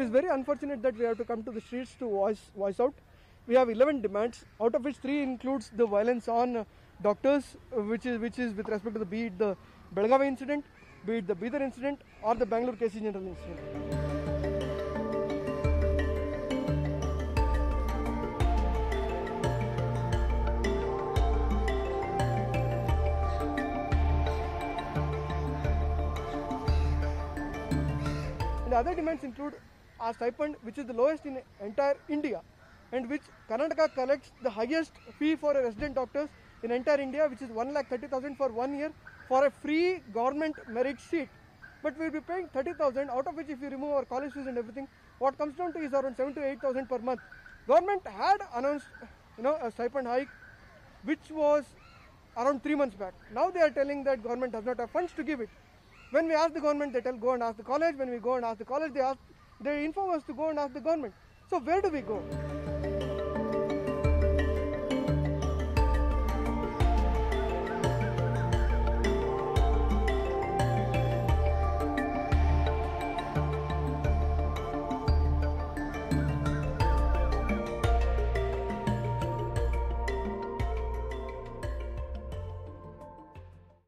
is very unfortunate that we have to come to the streets to voice out. We have 11 demands, out of which 3 includes the violence on doctors, which is with respect to be it the Belgavi incident, be it the Bidar incident, or the Bangalore KC General incident. And the other demands include a stipend which is the lowest in entire India, and which Karnataka collects the highest fee for a resident doctors in entire India, which is 1,30,000 for 1 year for a free government merit seat. But we will be paying 30,000, out of which if you remove our college fees and everything, what comes down to is around 7 to 8,000 per month. Government had announced, a stipend hike, which was around 3 months back. Now they are telling that government does not have funds to give it. When we ask the government, they tell go and ask the college. When we go and ask the college, they inform us to go and ask the government. So where do we go?